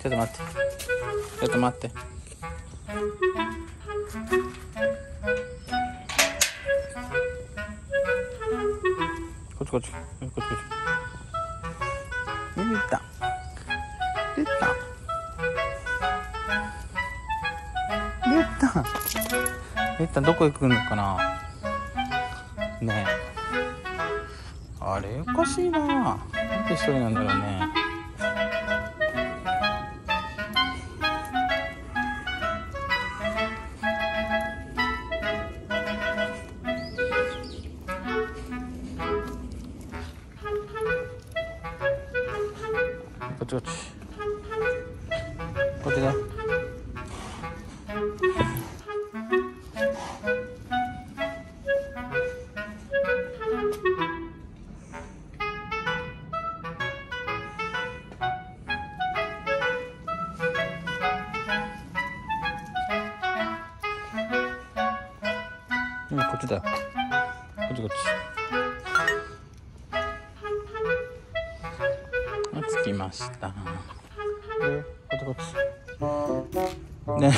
ちょっと待って。ちょっと待って。こっちこっち。こっちこっち。出た。出た。出た。出た。どこ行くのかな。ねえ。あれおかしいな。なんで一人なんだろうね。こっちこっち。こっちね。こっちだよ。こっちこっち。着きました。こっちこっち。ね。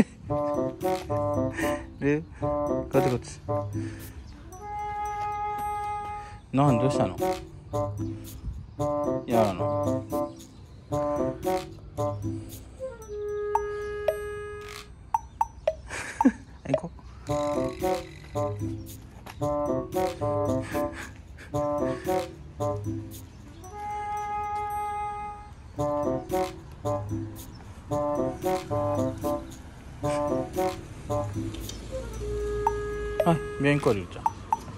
で、こっちこっち。どうしたの？やらの。行こう。はい、病院行こう、りゅうちゃん。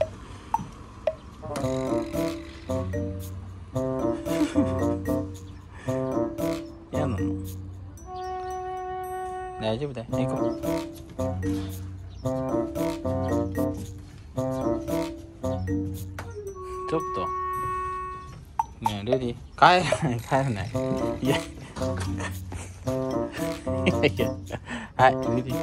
嫌なの？大丈夫だよ、行こう。ちょっとねえ、レディ帰らない。いやいやはい、レディ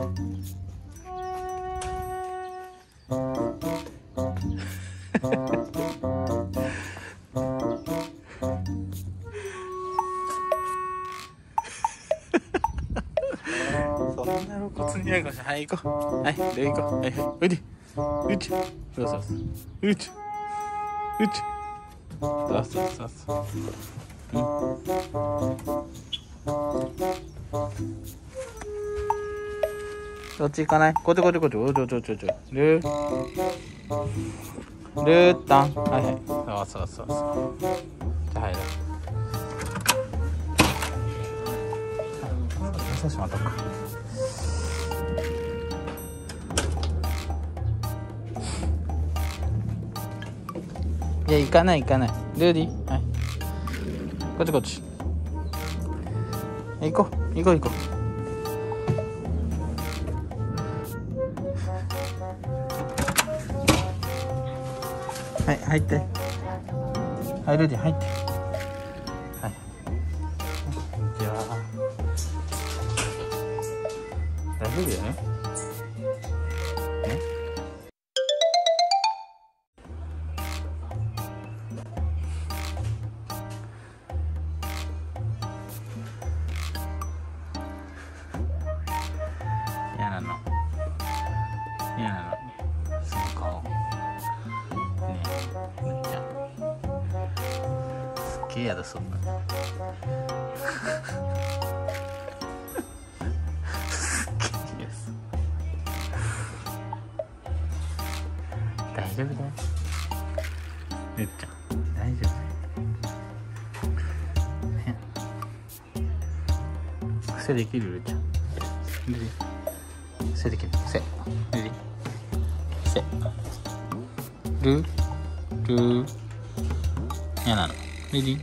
そんな露骨にやるかしら。はい、行こう。はい、レディ行こう。はい、はい、レディうち、そうそうそう、うち、うち、そうそうそうそう、どっち行かない？こっちこっちこっち。おちょちょちょちょ。ルータン。はいはい。そうそうそうそう。じゃあ入る。そうしまっとくか。いや、行かない行かない。ルーディ、はい。こっちこっち。行こう行こう行こう。はい、入って。はい、ルーディ入って。はい。じゃあ大丈夫よね。嫌なの。嫌なの。その顔。ねえ、るーちゃん。すっげえ嫌だそうだ。すっげえ嫌です。大丈夫だよ。るーちゃん、大丈夫。ね。癖できるるーちゃん。ルリせできるせルリせルルやなのルリ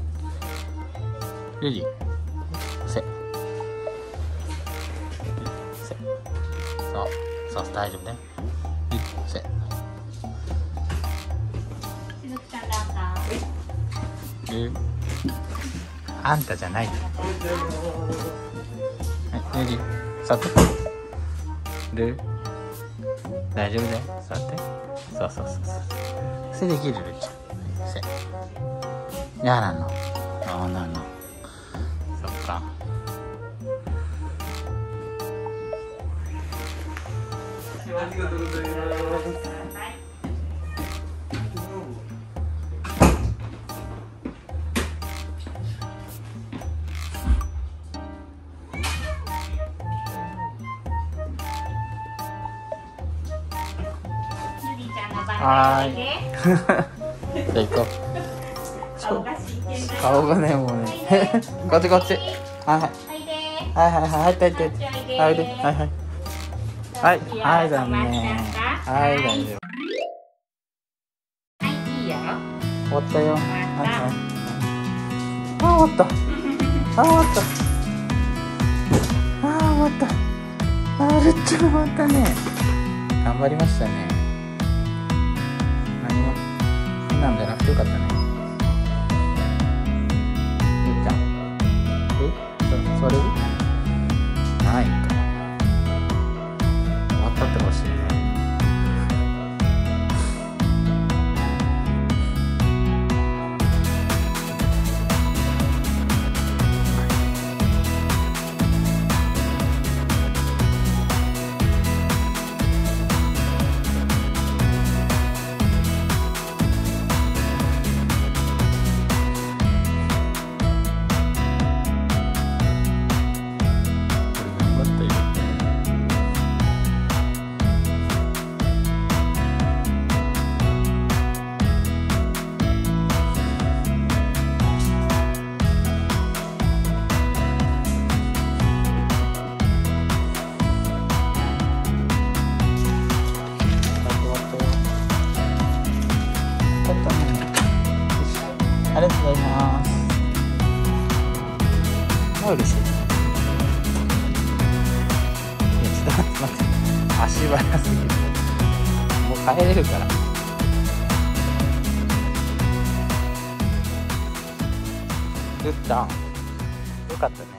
ルリせそうそう大丈夫ね。ルせルあんたじゃないよ。はいルリ座ってる大丈夫だよ。座って。そうそうそうそう。せできるるちゃん。せ。やなの。あなの。そっか。 ありがとうございます。はい。じゃあ行こう。顔がね、もうね。こっちこっち。はいはい。はいはいはい。入って入って。はいで。はいはい。はいはいだね。はい大丈夫。はいいいよ。終わったよ。はいはい。あ終わった。あ終わった。あ終わった。るっちゃん終わったね。頑張りましたね。何も変なんじゃなくてよかったね。ゆうちゃん。座れる？はい。終わったってほしいね。ありがとうございます。嬉しい。いや、ちょっと待って。足早すぎる。もう帰れるから。ぐっちゃん。よかったね。